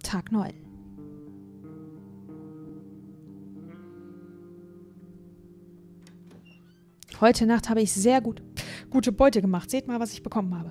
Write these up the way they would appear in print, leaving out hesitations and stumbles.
Tag 9. Heute Nacht habe ich sehr gute Beute gemacht. Seht mal, was ich bekommen habe.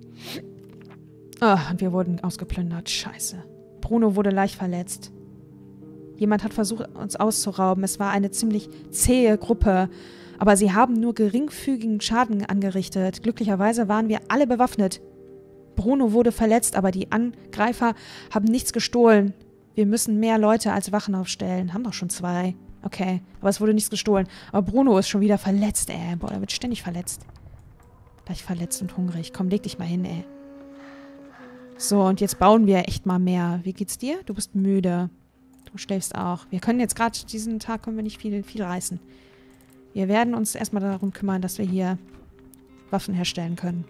Und wir wurden ausgeplündert. Scheiße. Bruno wurde leicht verletzt. Jemand hat versucht, uns auszurauben. Es war eine ziemlich zähe Gruppe. Aber sie haben nur geringfügigen Schaden angerichtet. Glücklicherweise waren wir alle bewaffnet. Bruno wurde verletzt, aber die Angreifer haben nichts gestohlen. Wir müssen mehr Leute als Wachen aufstellen. Haben doch schon 2. Okay, aber es wurde nichts gestohlen. Aber Bruno ist schon wieder verletzt, ey. Boah, er wird ständig verletzt. Gleich verletzt und hungrig. Komm, leg dich mal hin, ey. So, und jetzt bauen wir echt mal mehr. Wie geht's dir? Du bist müde. Du schläfst auch. Wir können jetzt gerade, diesen Tag können wir nicht viel reißen. Wir werden uns erstmal darum kümmern, dass wir hier Waffen herstellen können.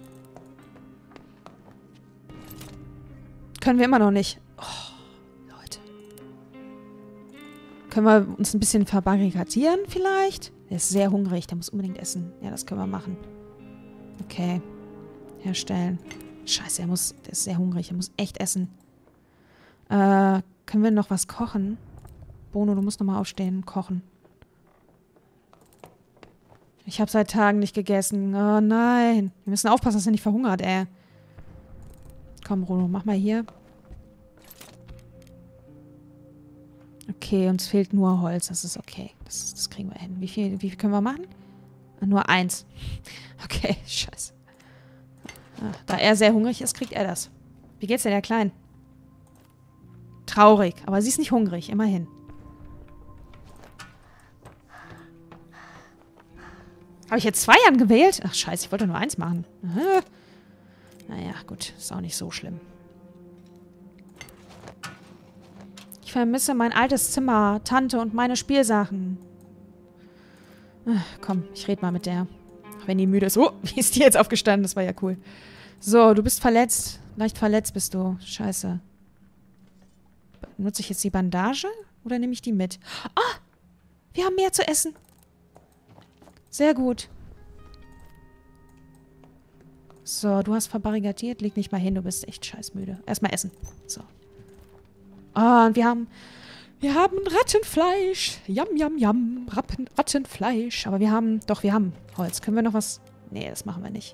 Können wir immer noch nicht. Oh, Leute. Können wir uns ein bisschen verbarrikadieren vielleicht? Der ist sehr hungrig, der muss unbedingt essen. Ja, das können wir machen. Okay. Herstellen. Scheiße, der ist sehr hungrig, er muss echt essen. Können wir noch was kochen? Bono, du musst nochmal aufstehen und kochen. Ich habe seit Tagen nicht gegessen. Oh nein. Wir müssen aufpassen, dass er nicht verhungert, ey. Komm, Bruno, mach mal hier. Okay, uns fehlt nur Holz. Das ist okay. Das kriegen wir hin. Wie viel können wir machen? Nur 1. Okay, scheiße. Da er sehr hungrig ist, kriegt er das. Wie geht's denn der Kleinen? Traurig, aber sie ist nicht hungrig, immerhin. Habe ich jetzt 2 angewählt? Ach scheiße, ich wollte nur 1 machen. Aha. Naja, gut, ist auch nicht so schlimm. Ich vermisse mein altes Zimmer, Tante und meine Spielsachen. Komm, ich rede mal mit der. Auch wenn die müde ist. Oh, wie ist die jetzt aufgestanden? Das war ja cool. So, du bist verletzt. Leicht verletzt bist du. Scheiße. Nutze ich jetzt die Bandage? Oder nehme ich die mit? Ah! Wir haben mehr zu essen. Sehr gut. So, du hast verbarrikadiert. Leg nicht mal hin, du bist echt scheißmüde. Erstmal essen. So. Ah, und wir haben Rattenfleisch. Yum, yum, yum. Rattenfleisch. Aber wir haben Holz. Können wir noch was? Nee, das machen wir nicht.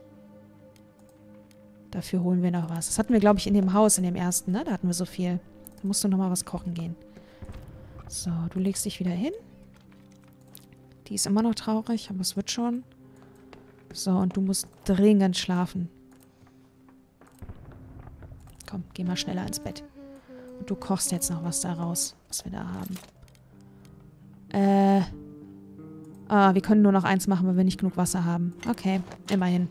Dafür holen wir noch was. Das hatten wir, glaube ich, in dem Haus, in dem ersten, ne? Da hatten wir so viel. Da musst du noch mal was kochen gehen. So, du legst dich wieder hin. Die ist immer noch traurig, aber es wird schon. So, und du musst dringend schlafen. Komm, geh mal schneller ins Bett. Und du kochst jetzt noch was daraus, was wir da haben. Wir können nur noch 1 machen, weil wir nicht genug Wasser haben. Okay, immerhin.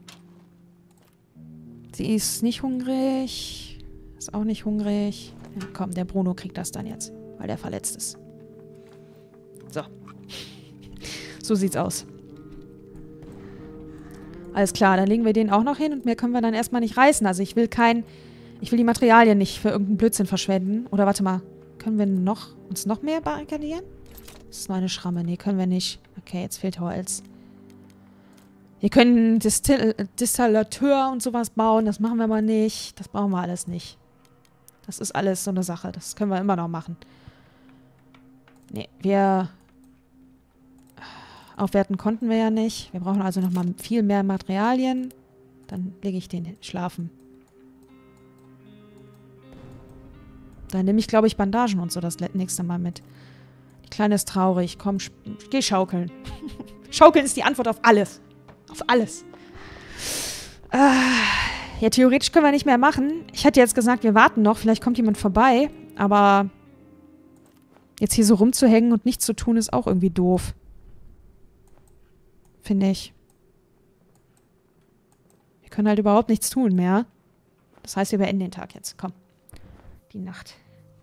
Sie ist nicht hungrig. Ist auch nicht hungrig. Ja, komm, der Bruno kriegt das dann jetzt, weil der verletzt ist. So. So sieht's aus. Alles klar, dann legen wir den auch noch hin und mehr können wir dann erstmal nicht reißen. Also ich will die Materialien nicht für irgendeinen Blödsinn verschwenden. Oder warte mal, können wir uns noch mehr barrikadieren? Das ist nur eine Schramme. Nee, können wir nicht. Okay, jetzt fehlt Holz. Wir können Distillateur und sowas bauen. Das machen wir mal nicht. Das brauchen wir alles nicht. Das ist alles so eine Sache. Das können wir immer noch machen. Nee, aufwerten konnten wir ja nicht. Wir brauchen also nochmal viel mehr Materialien. Dann lege ich den schlafen. Dann nehme ich, glaube ich, Bandagen und so das nächste Mal mit. Die Kleine ist traurig. Komm, geh schaukeln. Schaukeln ist die Antwort auf alles. Auf alles. Ja, theoretisch können wir nicht mehr machen. Ich hätte jetzt gesagt, wir warten noch. Vielleicht kommt jemand vorbei. Aber jetzt hier so rumzuhängen und nichts zu tun, ist auch irgendwie doof. Finde ich. Wir können halt überhaupt nichts tun mehr. Das heißt, wir beenden den Tag jetzt. Komm. Die Nacht.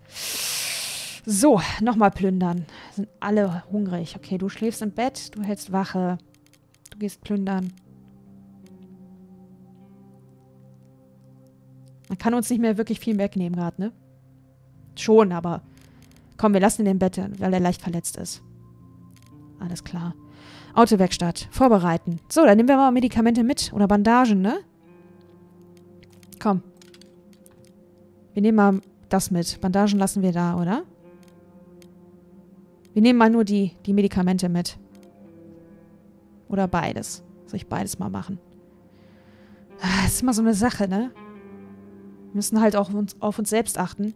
So, nochmal plündern. Sind alle hungrig. Okay, du schläfst im Bett, du hältst Wache. Du gehst plündern. Man kann uns nicht mehr wirklich viel wegnehmen gerade, ne? Schon, aber komm, wir lassen ihn im Bett, weil er leicht verletzt ist. Alles klar. Autowerkstatt. Vorbereiten. So, dann nehmen wir mal Medikamente mit. Oder Bandagen, ne? Komm. Wir nehmen mal das mit. Bandagen lassen wir da, oder? Wir nehmen mal nur die Medikamente mit. Oder beides. Soll ich beides mal machen? Das ist immer so eine Sache, ne? Wir müssen halt auch auf uns selbst achten.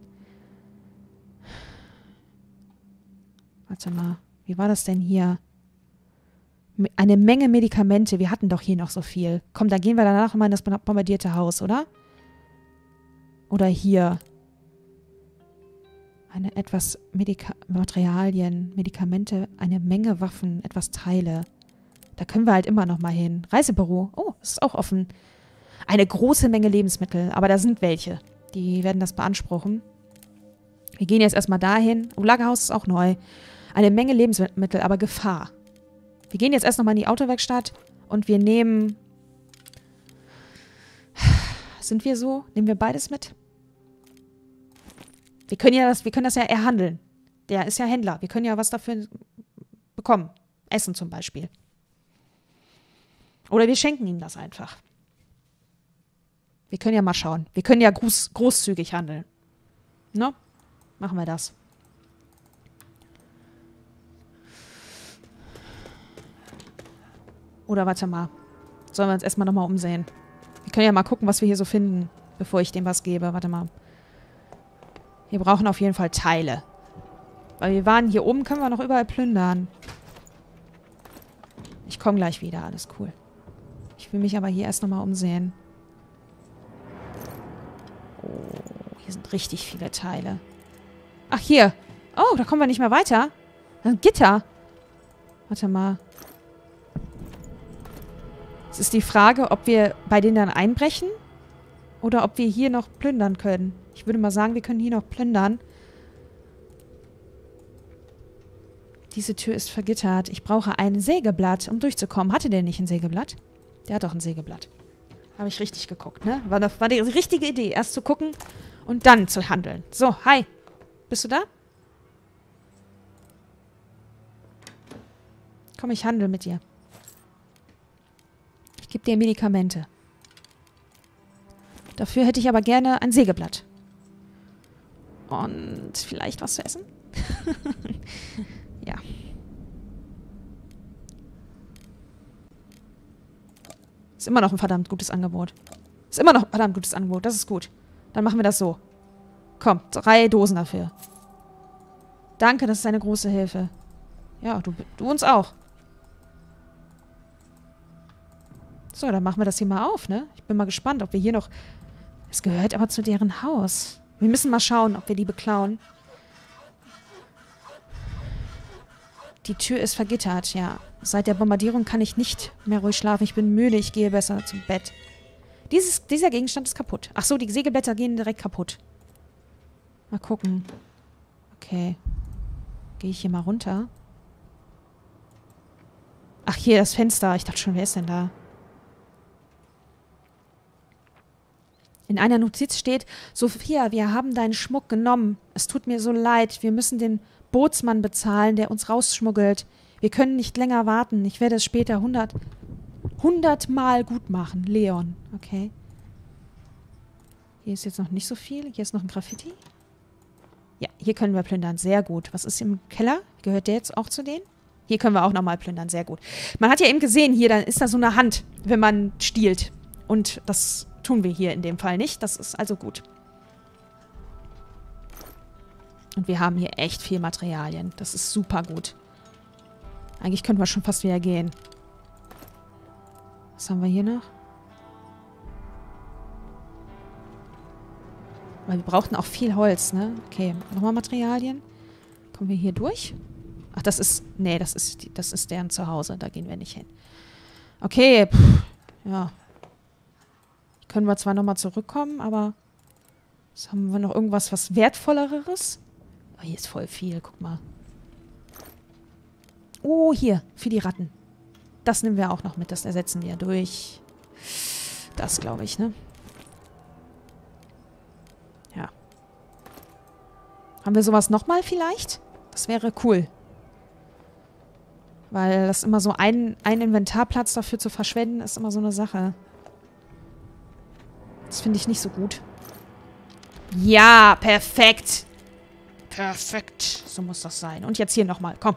Warte mal. Wie war das denn hier? Eine Menge Medikamente. Wir hatten doch hier noch so viel. Komm, dann gehen wir danach mal in das bombardierte Haus, oder? Oder hier. Materialien, Medikamente, eine Menge Waffen, etwas Teile. Da können wir halt immer noch mal hin. Reisebüro. Oh, das ist auch offen. Eine große Menge Lebensmittel. Aber da sind welche. Die werden das beanspruchen. Wir gehen jetzt erstmal dahin. Oh, Lagerhaus ist auch neu. Eine Menge Lebensmittel, aber Gefahr. Wir gehen jetzt erst nochmal in die Autowerkstatt und wir nehmen... Sind wir so? Nehmen wir beides mit? Wir können das ja erhandeln. Der ist ja Händler. Wir können ja was dafür bekommen. Essen zum Beispiel. Oder wir schenken ihm das einfach. Wir können ja mal schauen. Wir können ja großzügig handeln. Ne? Machen wir das. Oder warte mal. Sollen wir uns erstmal nochmal umsehen? Wir können ja mal gucken, was wir hier so finden, bevor ich dem was gebe. Warte mal. Wir brauchen auf jeden Fall Teile. Weil wir waren hier oben, können wir noch überall plündern. Ich komme gleich wieder, alles cool. Ich will mich aber hier erst nochmal umsehen. Oh, hier sind richtig viele Teile. Ach, hier. Oh, da kommen wir nicht mehr weiter. Ein Gitter. Warte mal. Es ist die Frage, ob wir bei denen dann einbrechen oder ob wir hier noch plündern können. Ich würde mal sagen, wir können hier noch plündern. Diese Tür ist vergittert. Ich brauche ein Sägeblatt, um durchzukommen. Hatte der nicht ein Sägeblatt? Der hat doch ein Sägeblatt. Habe ich richtig geguckt, ne? War die richtige Idee. Erst zu gucken und dann zu handeln. So, hi. Bist du da? Komm, ich handle mit dir. Ich gebe dir Medikamente. Dafür hätte ich aber gerne ein Sägeblatt. Und vielleicht was zu essen? Ja. Ist immer noch ein verdammt gutes Angebot. Ist immer noch ein verdammt gutes Angebot. Das ist gut. Dann machen wir das so. Komm, 3 Dosen dafür. Danke, das ist eine große Hilfe. Ja, du uns auch. So, dann machen wir das hier mal auf, ne? Ich bin mal gespannt, ob wir hier noch... Es gehört aber zu deren Haus. Wir müssen mal schauen, ob wir die beklauen. Die Tür ist vergittert, ja. Seit der Bombardierung kann ich nicht mehr ruhig schlafen. Ich bin müde, ich gehe besser zum Bett. Dieser Gegenstand ist kaputt. Ach so, die Sägeblätter gehen direkt kaputt. Mal gucken. Okay. Gehe ich hier mal runter? Ach, hier das Fenster. Ich dachte schon, wer ist denn da? In einer Notiz steht, Sophia, wir haben deinen Schmuck genommen. Es tut mir so leid. Wir müssen den Bootsmann bezahlen, der uns rausschmuggelt. Wir können nicht länger warten. Ich werde es später 100 Mal gut machen. Leon. Okay. Hier ist jetzt noch nicht so viel. Hier ist noch ein Graffiti. Ja, hier können wir plündern. Sehr gut. Was ist im Keller? Gehört der jetzt auch zu denen? Hier können wir auch nochmal plündern. Sehr gut. Man hat ja eben gesehen, hier, dann ist da so eine Hand, wenn man stiehlt. Und das tun wir hier in dem Fall nicht. Das ist also gut. Und wir haben hier echt viel Materialien. Das ist super gut. Eigentlich könnten wir schon fast wieder gehen. Was haben wir hier noch? Weil wir brauchten auch viel Holz, ne? Okay, nochmal Materialien. Kommen wir hier durch? Ach, das ist... Nee, das ist deren Zuhause. Da gehen wir nicht hin. Okay, ja. Können wir zwar nochmal zurückkommen, aber... Jetzt haben wir noch irgendwas, was Wertvolleres? Oh, hier ist voll viel, guck mal. Oh, hier, für die Ratten. Das nehmen wir auch noch mit, das ersetzen wir durch... Das, glaube ich, ne? Ja. Haben wir sowas nochmal vielleicht? Das wäre cool. Weil das immer so ein Inventarplatz dafür zu verschwenden, ist immer so eine Sache. Das finde ich nicht so gut. Ja, perfekt. Perfekt. So muss das sein. Und jetzt hier nochmal. Komm.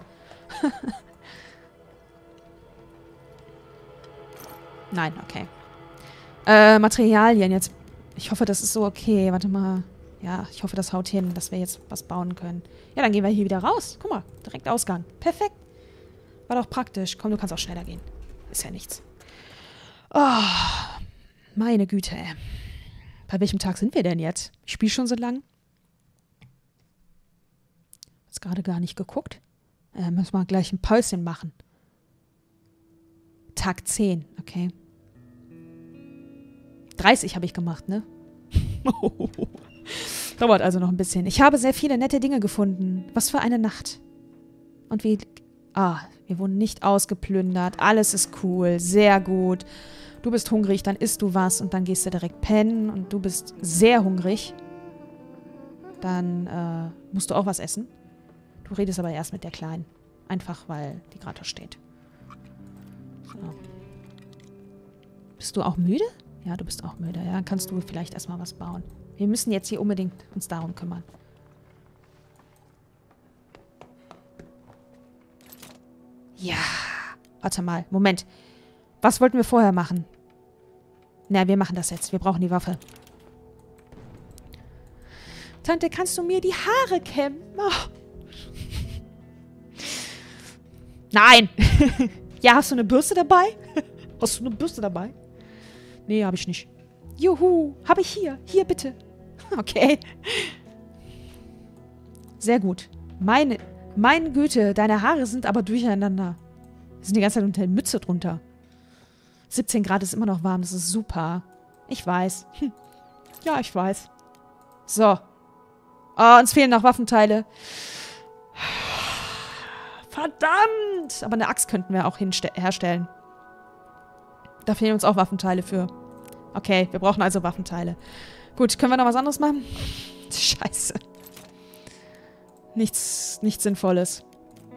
Nein, okay. Materialien jetzt. Ich hoffe, das ist so okay. Warte mal. Ja, ich hoffe, das haut hin, dass wir jetzt was bauen können. Ja, dann gehen wir hier wieder raus. Guck mal, direkt Ausgang. Perfekt. War doch praktisch. Komm, du kannst auch schneller gehen. Ist ja nichts. Oh, meine Güte, ey. Bei welchem Tag sind wir denn jetzt? Ich spiele schon so lang. Jetzt gerade gar nicht geguckt. Müssen wir gleich ein Päuschen machen. Tag 10, okay. 30 habe ich gemacht, ne? Dauert also noch ein bisschen. Ich habe sehr viele nette Dinge gefunden. Was für eine Nacht. Und wie... Ah, wir wurden nicht ausgeplündert. Alles ist cool. Sehr gut. Du bist hungrig, dann isst du was und dann gehst du direkt pennen. Und du bist sehr hungrig. Dann musst du auch was essen. Du redest aber erst mit der Kleinen. Einfach, weil die gerade da steht. So. Bist du auch müde? Ja, du bist auch müde. Ja, dann kannst du vielleicht erstmal was bauen. Wir müssen jetzt hier unbedingt uns darum kümmern. Ja. Warte mal. Moment. Was wollten wir vorher machen? Na, wir machen das jetzt. Wir brauchen die Waffe. Tante, kannst du mir die Haare kämmen? Oh. Nein! Ja, hast du eine Bürste dabei? Hast du eine Bürste dabei? Nee, habe ich nicht. Juhu, habe ich hier. Hier, bitte. Okay. Sehr gut. Meine Güte, deine Haare sind aber durcheinander. Die sind die ganze Zeit unter der Mütze drunter. 17 Grad ist immer noch warm, das ist super. Ich weiß. Ja, ich weiß. So. Oh, uns fehlen noch Waffenteile. Verdammt! Aber eine Axt könnten wir auch herstellen. Da fehlen uns auch Waffenteile für. Okay, wir brauchen also Waffenteile. Gut, können wir noch was anderes machen? Scheiße. Nichts Sinnvolles.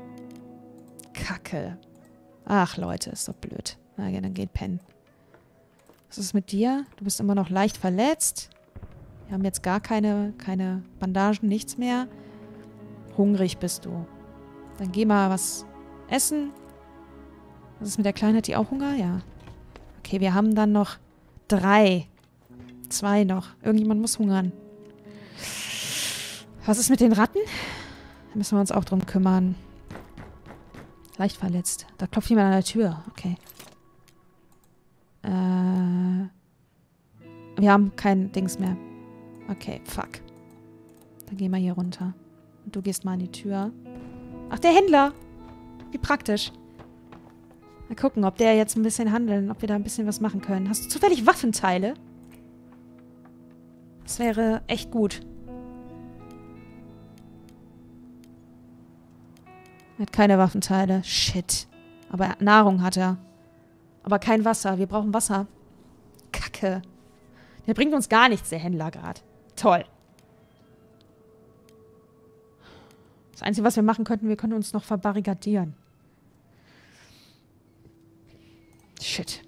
Kacke. Ach, Leute, ist doch blöd. Na ja, dann geht pennen. Was ist mit dir? Du bist immer noch leicht verletzt. Wir haben jetzt gar keine Bandagen, nichts mehr. Hungrig bist du. Dann geh mal was essen. Was ist mit der Kleinen? Hat die auch Hunger? Ja. Okay, wir haben dann noch 3. 2 noch. Irgendjemand muss hungern. Was ist mit den Ratten? Da müssen wir uns auch drum kümmern. Leicht verletzt. Da klopft jemand an der Tür. Okay. Wir haben kein Dings mehr. Okay, fuck. Dann gehen wir hier runter. Und du gehst mal an die Tür. Ach, der Händler! Wie praktisch. Mal gucken, ob der jetzt ein bisschen handeln, ob wir da ein bisschen was machen können. Hast du zufällig Waffenteile? Das wäre echt gut. Er hat keine Waffenteile. Shit. Aber Nahrung hat er. Aber kein Wasser. Wir brauchen Wasser. Kacke. Der bringt uns gar nichts, der Händler gerade. Toll. Das Einzige, was wir machen könnten, wir können uns noch verbarrikadieren. Shit.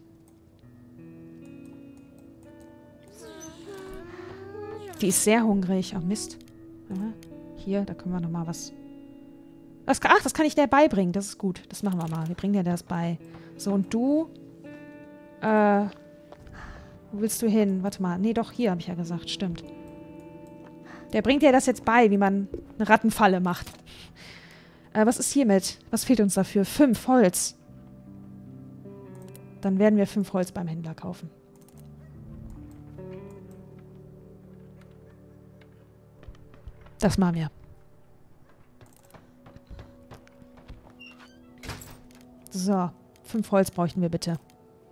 Die ist sehr hungrig. Oh, Mist. Ja, hier, da können wir noch mal was... Ach, das kann ich der beibringen. Das ist gut. Das machen wir mal. Wir bringen dir das bei. So, und du... wo willst du hin? Warte mal. Nee, doch, hier habe ich ja gesagt. Stimmt. Der bringt dir das jetzt bei, wie man eine Rattenfalle macht. Was ist hiermit? Was fehlt uns dafür? 5 Holz. Dann werden wir 5 Holz beim Händler kaufen. Das machen wir. So. 5 Holz bräuchten wir bitte.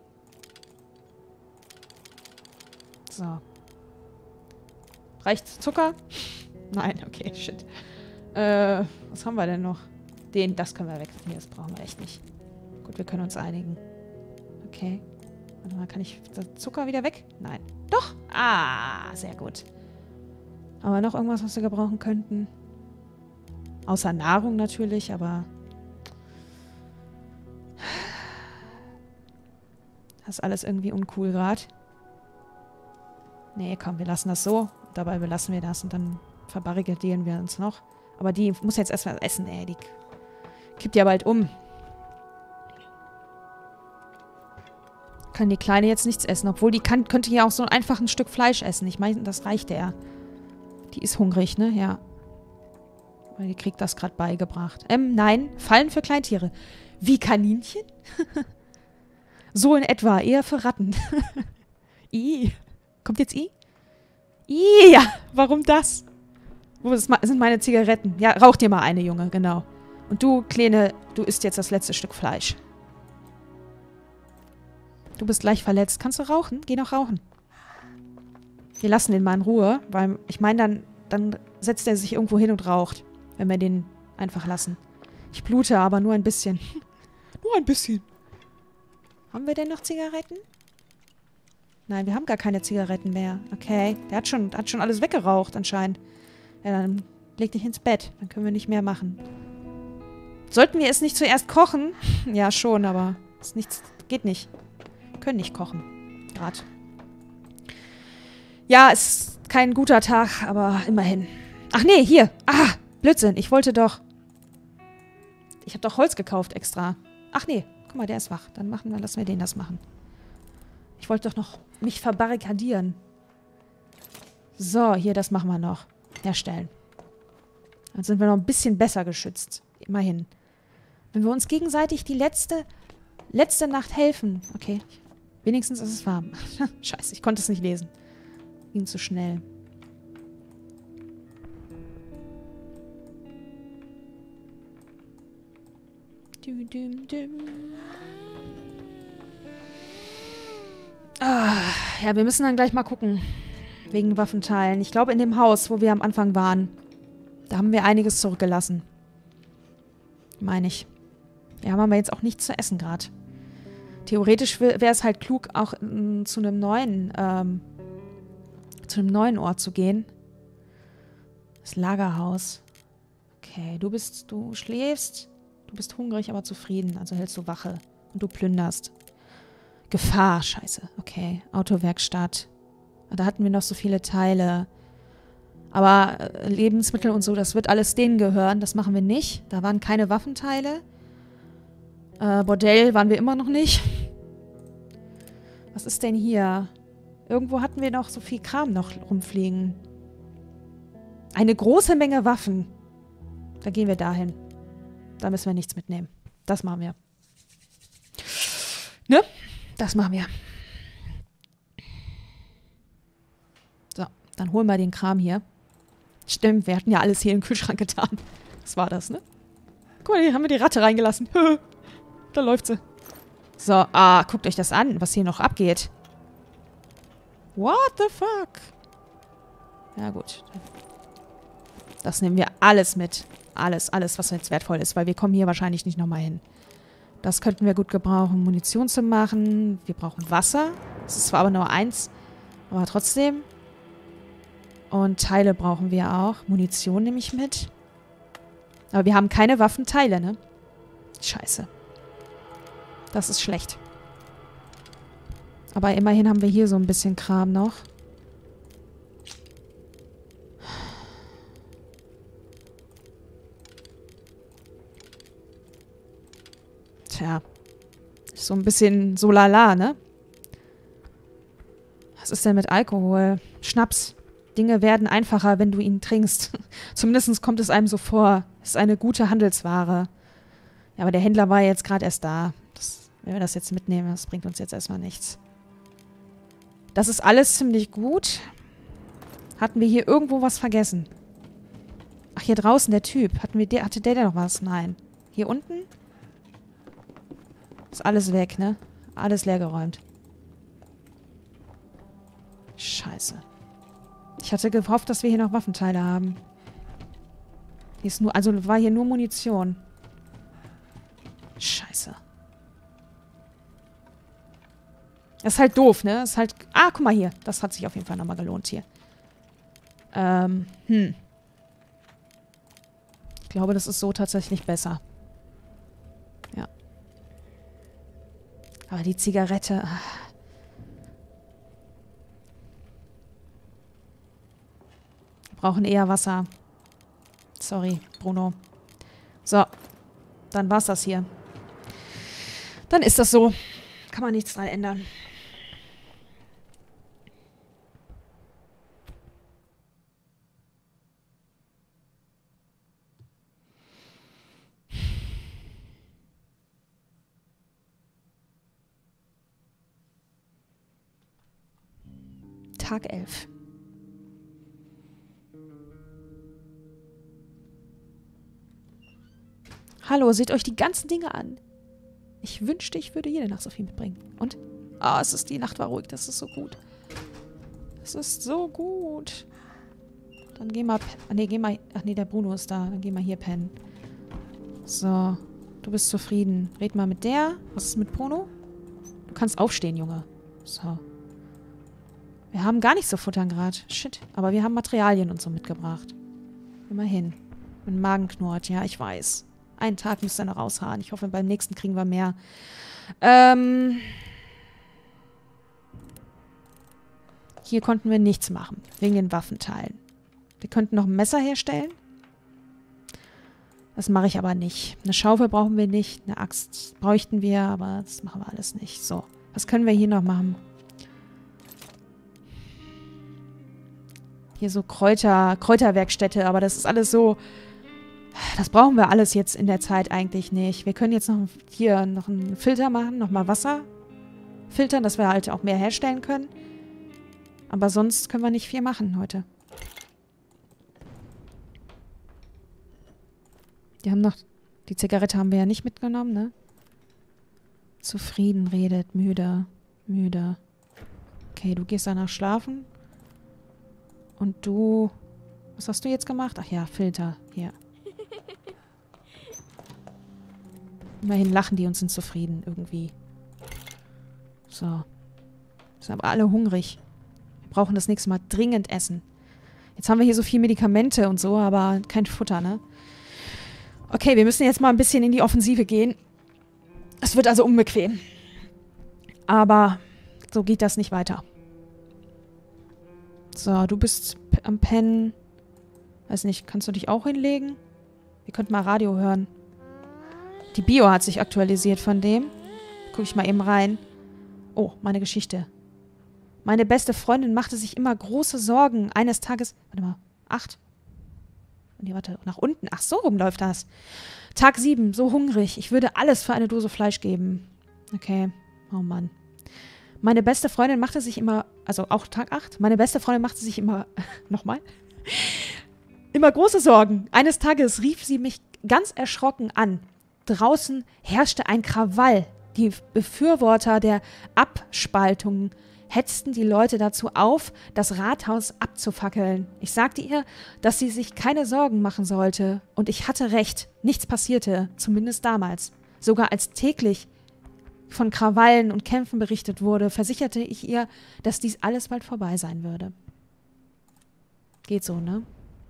So. Reicht Zucker? Nein, okay, shit. Was haben wir denn noch? Das können wir weg. Nee, das brauchen wir echt nicht. Gut, wir können uns einigen. Okay. Warte mal, kann ich das Zucker wieder weg? Nein. Doch! Ah, sehr gut. Aber noch irgendwas, was wir gebrauchen könnten? Außer Nahrung natürlich, aber... Das ist alles irgendwie uncool gerade. Nee, komm, wir lassen das so. Dabei belassen wir das und dann verbarrikadieren wir uns noch. Aber die muss jetzt erstmal essen, ey. Die kippt ja bald um. Kann die Kleine jetzt nichts essen. Obwohl, die könnte ja auch so einfach ein Stück Fleisch essen. Ich meine, das reicht ja. Die ist hungrig, ne? Ja. Weil die kriegt das gerade beigebracht. Nein. Fallen für Kleintiere. Wie Kaninchen? So in etwa. Eher für Ratten. I. Kommt jetzt I? I, ja. Warum das? Wo sind meine Zigaretten? Ja, rauch dir mal eine, Junge. Genau. Und du, Kleine, du isst jetzt das letzte Stück Fleisch. Du bist leicht verletzt. Kannst du rauchen? Geh noch rauchen. Wir lassen den mal in Ruhe, weil ich meine, dann setzt er sich irgendwo hin und raucht, wenn wir den einfach lassen. Ich blute aber nur ein bisschen. Nur ein bisschen. Haben wir denn noch Zigaretten? Nein, wir haben gar keine Zigaretten mehr. Okay, der hat schon alles weggeraucht anscheinend. Ja, dann leg dich ins Bett. Dann können wir nicht mehr machen. Sollten wir es nicht zuerst kochen? Ja, schon, aber ist nichts, geht nicht. Wir können nicht kochen. Gerade. Ja, ist kein guter Tag, aber immerhin. Ach nee, hier. Ah, Blödsinn. Ich habe doch Holz gekauft extra. Ach nee, guck mal, der ist wach. Dann lassen wir den das machen. Ich wollte doch noch mich verbarrikadieren. So, hier, das machen wir noch. Herstellen. Dann sind wir noch ein bisschen besser geschützt. Immerhin. Wenn wir uns gegenseitig die letzte Nacht helfen. Okay. Wenigstens ist es warm. Scheiße, ich konnte es nicht lesen. Ging zu schnell. Ah, ja, wir müssen dann gleich mal gucken. Wegen Waffenteilen. Ich glaube, in dem Haus, wo wir am Anfang waren, da haben wir einiges zurückgelassen. Meine ich. Ja, haben wir jetzt auch nichts zu essen gerade. Theoretisch wäre es halt klug, auch zu einem neuen Ort zu gehen. Das Lagerhaus. Okay, du schläfst. Du bist hungrig, aber zufrieden. Also hältst du Wache. Und du plünderst. Gefahr, scheiße. Okay, Autowerkstatt. Da hatten wir noch so viele Teile. Aber Lebensmittel und so, das wird alles denen gehören. Das machen wir nicht. Da waren keine Waffenteile. Bordell waren wir immer noch nicht. Was ist denn hier? Irgendwo hatten wir noch so viel Kram noch rumfliegen. Eine große Menge Waffen. Da gehen wir dahin. Da müssen wir nichts mitnehmen. Das machen wir. Ne? Das machen wir. So, dann holen wir den Kram hier. Stimmt, wir hatten ja alles hier in den Kühlschrank getan. Was war das, ne? Guck mal, hier haben wir die Ratte reingelassen. Da läuft sie. So, guckt euch das an, was hier noch abgeht. What the fuck? Ja, gut. Das nehmen wir alles mit. Alles, was jetzt wertvoll ist, weil wir kommen hier wahrscheinlich nicht nochmal hin. Das könnten wir gut gebrauchen, Munition zu machen. Wir brauchen Wasser. Das ist zwar aber nur 1, aber trotzdem. Und Teile brauchen wir auch. Munition nehme ich mit. Aber wir haben keine Waffenteile, ne? Scheiße. Das ist schlecht. Aber immerhin haben wir hier so ein bisschen Kram noch. Tja. So ein bisschen so lala, ne? Was ist denn mit Alkohol? Schnaps. Dinge werden einfacher, wenn du ihn trinkst. Zumindest kommt es einem so vor. Es ist eine gute Handelsware. Ja, aber der Händler war jetzt gerade erst da. Wenn wir das jetzt mitnehmen, das bringt uns jetzt erstmal nichts. Das ist alles ziemlich gut. Hatten wir hier irgendwo was vergessen? Ach, hier draußen der Typ. Hatte der noch was? Nein. Hier unten? Ist alles weg, ne? Alles leergeräumt. Scheiße. Ich hatte gehofft, dass wir hier noch Waffenteile haben. Hier ist war hier nur Munition. Scheiße. Das ist halt doof, ne? Das ist halt... guck mal hier. Das hat sich auf jeden Fall nochmal gelohnt hier. Ich glaube, das ist so tatsächlich besser. Ja. Aber die Zigarette... Wir brauchen eher Wasser. Sorry, Bruno. So, dann war's das hier. Dann ist das so. Kann man nichts dran ändern. Tag 11. Hallo, seht euch die ganzen Dinge an. Ich wünschte, ich würde jede Nacht so viel mitbringen. Und? Ah, die Nacht war ruhig, das ist so gut. Das ist so gut. Dann geh mal, ach nee, der Bruno ist da. Dann geh mal hier pennen. So, du bist zufrieden. Red mal mit der. Was ist mit Bruno? Du kannst aufstehen, Junge. So. Wir haben gar nicht so futtern gerade. Shit. Aber wir haben Materialien und so mitgebracht. Immerhin. Mein Magen knurrt. Ja, ich weiß. Einen Tag müsst ihr noch raushauen. Ich hoffe, beim nächsten kriegen wir mehr. Hier konnten wir nichts machen. Wegen den Waffenteilen. Wir könnten noch ein Messer herstellen. Das mache ich aber nicht. Eine Schaufel brauchen wir nicht. Eine Axt bräuchten wir, aber das machen wir alles nicht. So. Was können wir hier noch machen? Hier so Kräuterwerkstätte, aber das ist alles so... Das brauchen wir alles jetzt in der Zeit eigentlich nicht. Wir können jetzt noch hier noch einen Filter machen, nochmal Wasser filtern, dass wir halt auch mehr herstellen können. Aber sonst können wir nicht viel machen heute. Die Zigarette haben wir ja nicht mitgenommen, ne? Zufrieden redet, müde, müde. Okay, du gehst danach schlafen. Und du... Was hast du jetzt gemacht? Ach ja, Filter. Hier. Immerhin lachen die und sind zufrieden irgendwie. So. Sind aber alle hungrig. Wir brauchen das nächste Mal dringend Essen. Jetzt haben wir hier so viel Medikamente und so, aber kein Futter, ne? Okay, wir müssen jetzt mal ein bisschen in die Offensive gehen. Es wird also unbequem. Aber so geht das nicht weiter. So, du bist am Pennen. Weiß nicht, kannst du dich auch hinlegen? Wir könnten mal Radio hören. Die Bio hat sich aktualisiert von dem. Guck ich mal eben rein. Oh, meine Geschichte. Meine beste Freundin machte sich immer große Sorgen. Eines Tages... Warte mal. 8? Nee, warte. Nach unten. Ach, so rum läuft das. Tag 7. So hungrig. Ich würde alles für eine Dose Fleisch geben. Okay. Oh Mann. Meine beste Freundin machte sich immer... Also auch Tag 8. Meine beste Freundin machte sich immer... Nochmal? Immer große Sorgen. Eines Tages rief sie mich ganz erschrocken an. Draußen herrschte ein Krawall. Die Befürworter der Abspaltung hetzten die Leute dazu auf, das Rathaus abzufackeln. Ich sagte ihr, dass sie sich keine Sorgen machen sollte. Und ich hatte recht. Nichts passierte, zumindest damals. Sogar als täglich von Krawallen und Kämpfen berichtet wurde, versicherte ich ihr, dass dies alles bald vorbei sein würde. Geht so, ne?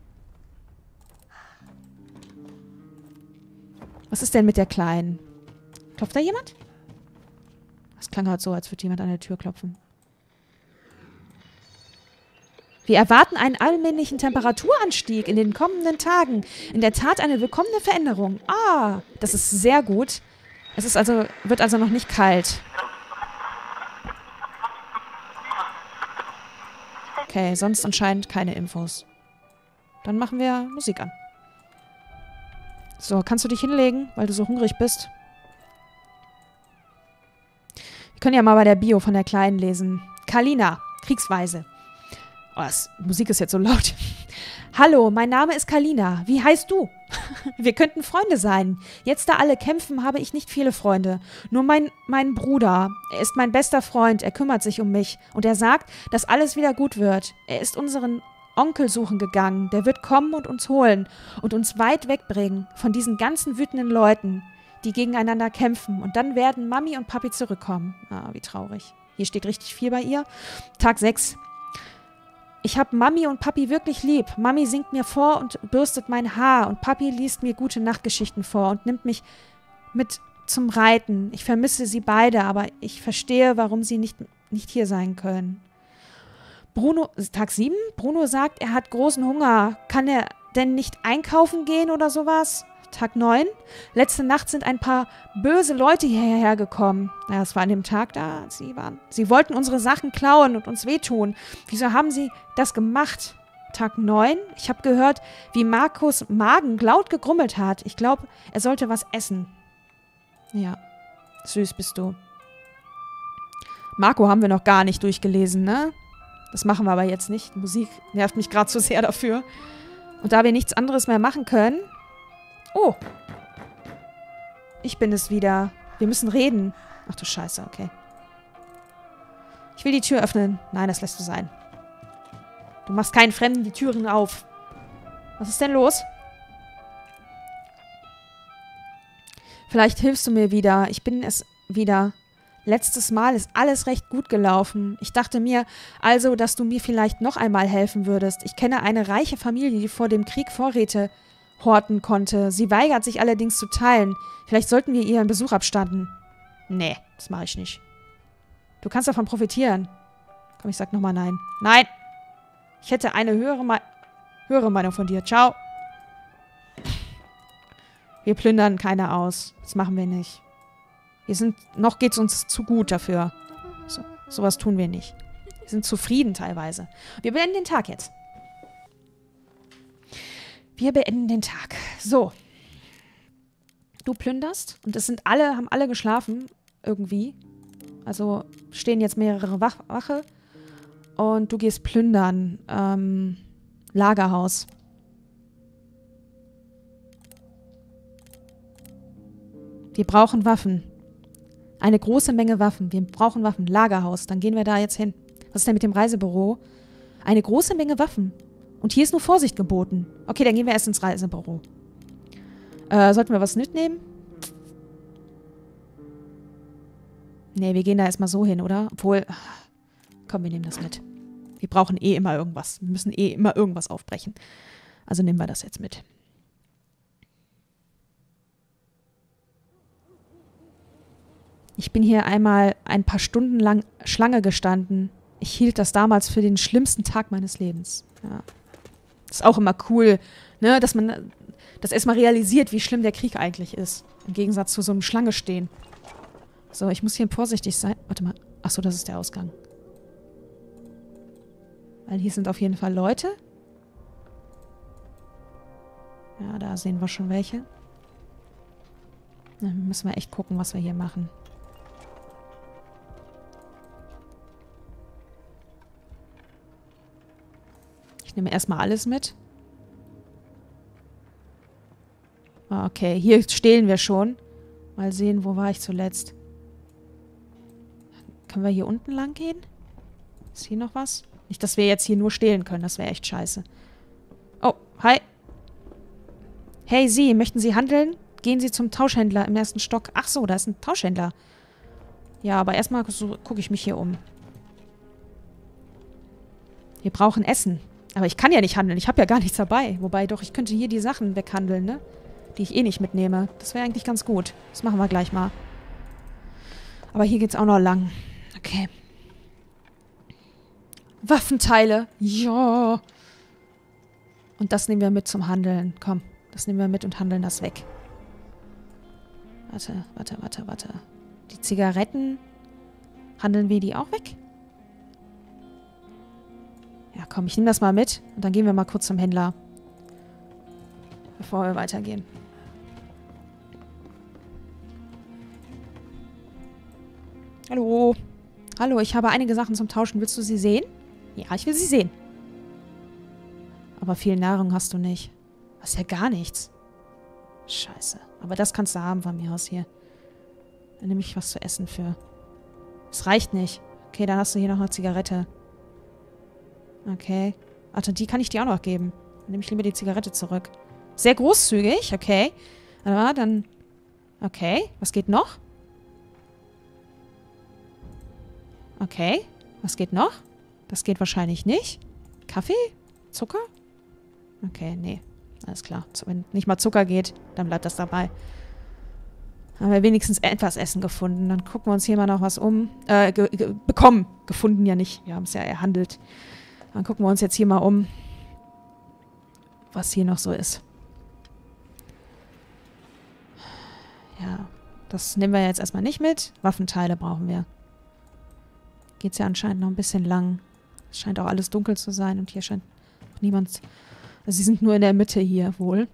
Was ist denn mit der Kleinen? Klopft da jemand? Das klang halt so, als würde jemand an der Tür klopfen. Wir erwarten einen allmählichen Temperaturanstieg in den kommenden Tagen. In der Tat eine willkommene Veränderung. Ah, das ist sehr gut. Es ist also, wird also noch nicht kalt. Okay, sonst anscheinend keine Infos. Dann machen wir Musik an. So, kannst du dich hinlegen, weil du so hungrig bist? Wir können ja mal bei der Bio von der Kleinen lesen. Kalina, Kriegsweise. Oh, Musik ist jetzt so laut. Hallo, mein Name ist Kalina. Wie heißt du? Wir könnten Freunde sein. Jetzt, da alle kämpfen, habe ich nicht viele Freunde. Nur mein Bruder. Er ist mein bester Freund. Er kümmert sich um mich. Und er sagt, dass alles wieder gut wird. Er ist unseren Onkel suchen gegangen. Der wird kommen und uns holen. Und uns weit wegbringen von diesen ganzen wütenden Leuten, die gegeneinander kämpfen. Und dann werden Mami und Papi zurückkommen. Ah, wie traurig. Hier steht richtig viel bei ihr. Tag 6. Ich habe Mami und Papi wirklich lieb. Mami singt mir vor und bürstet mein Haar und Papi liest mir gute Nachtgeschichten vor und nimmt mich mit zum Reiten. Ich vermisse sie beide, aber ich verstehe, warum sie nicht hier sein können. Bruno, Tag 7? Bruno sagt, er hat großen Hunger. Kann er denn nicht einkaufen gehen oder sowas? Tag 9. Letzte Nacht sind ein paar böse Leute hierher gekommen. Ja, es war an dem Tag da, als sie waren. Sie wollten unsere Sachen klauen und uns wehtun. Wieso haben sie das gemacht? Tag 9. Ich habe gehört, wie Markus Magen laut gegrummelt hat. Ich glaube, er sollte was essen. Ja, süß bist du. Marco haben wir noch gar nicht durchgelesen, ne? Das machen wir aber jetzt nicht. Musik nervt mich gerade zu sehr dafür. Und da wir nichts anderes mehr machen können... Oh. Ich bin es wieder. Wir müssen reden. Ach du Scheiße, okay. Ich will die Tür öffnen. Nein, das lässt du sein. Du machst keinen Fremden die Türen auf. Was ist denn los? Vielleicht hilfst du mir wieder. Ich bin es wieder. Letztes Mal ist alles recht gut gelaufen. Ich dachte mir also, dass du mir vielleicht noch einmal helfen würdest. Ich kenne eine reiche Familie, die vor dem Krieg Vorräte horten konnte. Sie weigert sich allerdings zu teilen. Vielleicht sollten wir ihr einen Besuch abstatten. Nee, das mache ich nicht. Du kannst davon profitieren. Komm, ich sag nochmal nein. Nein! Ich hätte eine höhere Meinung von dir. Ciao. Wir plündern keine aus. Das machen wir nicht. Noch geht's uns zu gut dafür. Sowas tun wir nicht. Wir sind zufrieden teilweise. Wir beenden den Tag jetzt. Wir beenden den Tag. So. Du plünderst und haben alle geschlafen. Irgendwie. Also stehen jetzt mehrere Wache. Und du gehst plündern. Lagerhaus. Wir brauchen Waffen. Eine große Menge Waffen. Wir brauchen Waffen. Lagerhaus. Dann gehen wir da jetzt hin. Was ist denn mit dem Reisebüro? Eine große Menge Waffen. Und hier ist nur Vorsicht geboten. Okay, dann gehen wir erst ins Reisebüro. Sollten wir was mitnehmen? Nee, wir gehen da erstmal so hin, oder? Obwohl, komm, wir nehmen das mit. Wir brauchen eh immer irgendwas. Wir müssen eh immer irgendwas aufbrechen. Also nehmen wir das jetzt mit. Ich bin hier einmal ein paar Stunden lang Schlange gestanden. Ich hielt das damals für den schlimmsten Tag meines Lebens. Ja. Das ist auch immer cool, ne, dass man das erstmal realisiert, wie schlimm der Krieg eigentlich ist. Im Gegensatz zu so einem Schlange stehen. So, ich muss hier vorsichtig sein. Warte mal. Achso, das ist der Ausgang. Weil hier sind auf jeden Fall Leute. Ja, da sehen wir schon welche. Dann müssen wir echt gucken, was wir hier machen. Ich nehme erstmal alles mit. Okay, hier stehlen wir schon. Mal sehen, wo war ich zuletzt. Können wir hier unten lang gehen? Ist hier noch was? Nicht, dass wir jetzt hier nur stehlen können. Das wäre echt scheiße. Oh, hi. Hey, Sie, möchten Sie handeln? Gehen Sie zum Tauschhändler im ersten Stock. Ach so, da ist ein Tauschhändler. Ja, aber erstmal gucke ich mich hier um. Wir brauchen Essen. Aber ich kann ja nicht handeln. Ich habe ja gar nichts dabei. Wobei doch, ich könnte hier die Sachen weghandeln, ne? Die ich eh nicht mitnehme. Das wäre eigentlich ganz gut. Das machen wir gleich mal. Aber hier geht's auch noch lang. Okay. Waffenteile. Ja. Und das nehmen wir mit zum Handeln. Komm, das nehmen wir mit und handeln das weg. Warte. Die Zigaretten. Handeln wir die auch weg? Ja, komm, ich nehme das mal mit. Und dann gehen wir mal kurz zum Händler. Bevor wir weitergehen. Hallo. Hallo, ich habe einige Sachen zum Tauschen. Willst du sie sehen? Ja, ich will sie sehen. Aber viel Nahrung hast du nicht. Hast ja gar nichts. Scheiße. Aber das kannst du haben von mir aus hier. Dann nehme ich was zu essen für. Das reicht nicht. Okay, dann hast du hier noch eine Zigarette. Okay. Warte, die kann ich dir auch noch geben. Dann nehme ich lieber die Zigarette zurück. Sehr großzügig, okay. Aber dann... Okay, was geht noch? Okay, was geht noch? Das geht wahrscheinlich nicht. Kaffee? Zucker? Okay, nee. Alles klar. Wenn nicht mal Zucker geht, dann bleibt das dabei. Haben wir wenigstens etwas Essen gefunden. Dann gucken wir uns hier mal noch was um. Bekommen. Gefunden ja nicht. Wir haben es ja erhandelt. Dann gucken wir uns jetzt hier mal um, was hier noch so ist. Ja, das nehmen wir jetzt erstmal nicht mit. Waffenteile brauchen wir. Geht's ja anscheinend noch ein bisschen lang. Es scheint auch alles dunkel zu sein und hier scheint niemand... Also sie sind nur in der Mitte hier wohl.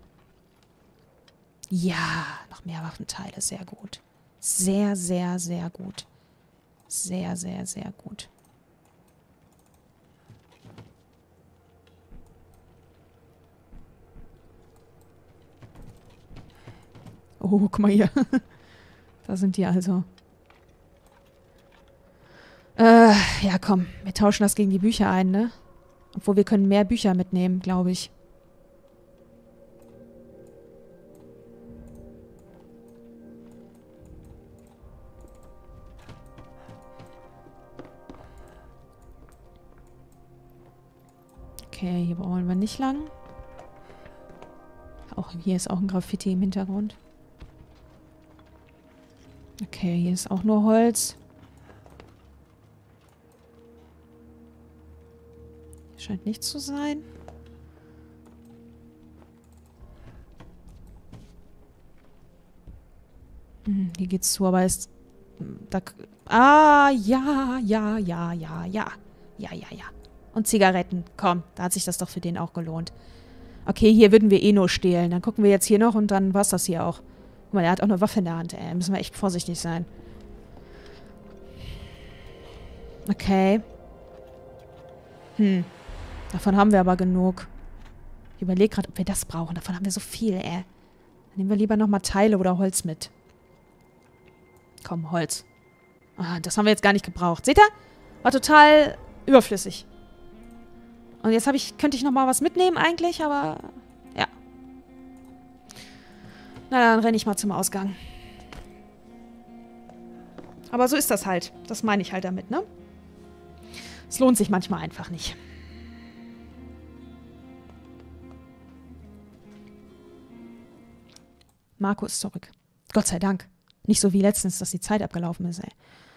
Ja, noch mehr Waffenteile. Sehr gut. Sehr, sehr, sehr gut. Sehr, sehr, sehr gut. Oh, guck mal hier. Da sind die also. Ja, komm. Wir tauschen das gegen die Bücher ein, ne? Obwohl, wir können mehr Bücher mitnehmen, glaube ich. Okay, hier wollen wir nicht lang. Auch hier ist auch ein Graffiti im Hintergrund. Okay, hier ist auch nur Holz. Scheint nicht zu sein. Hier geht's zu, aber ist... Da, ja, ja, ja, ja, ja. Ja, ja, ja. Und Zigaretten. Komm, da hat sich das doch für den auch gelohnt. Okay, hier würden wir eh nur stehlen. Dann gucken wir jetzt hier noch und dann war's das hier auch. Guck mal, er hat auch eine Waffe in der Hand, ey. Müssen wir echt vorsichtig sein. Okay. Davon haben wir aber genug. Ich überlege gerade, ob wir das brauchen. Davon haben wir so viel, ey. Dann nehmen wir lieber nochmal Teile oder Holz mit. Komm, Holz. Ah, das haben wir jetzt gar nicht gebraucht. Seht ihr? War total überflüssig. Und jetzt könnte ich nochmal was mitnehmen eigentlich, aber ja. Na, dann renne ich mal zum Ausgang. Aber so ist das halt. Das meine ich halt damit, ne? Es lohnt sich manchmal einfach nicht. Marco ist zurück. Gott sei Dank. Nicht so wie letztens, dass die Zeit abgelaufen ist, ey.